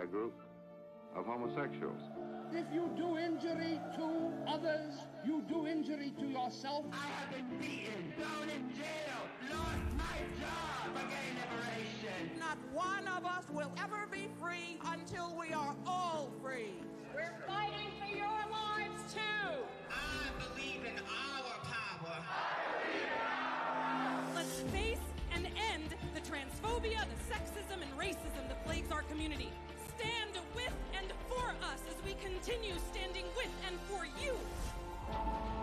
a group of homosexuals. If you do injury to others, you do injury to yourself. I have been beaten, thrown in jail, lost my job for gay liberation. Not one of us will ever be free until we are all free. We're fighting for your lives, too. I believe in our power. Let's face and end the transphobia, the sexism, and racism that plagues our community. Stand with and for us as we continue standing with and for you.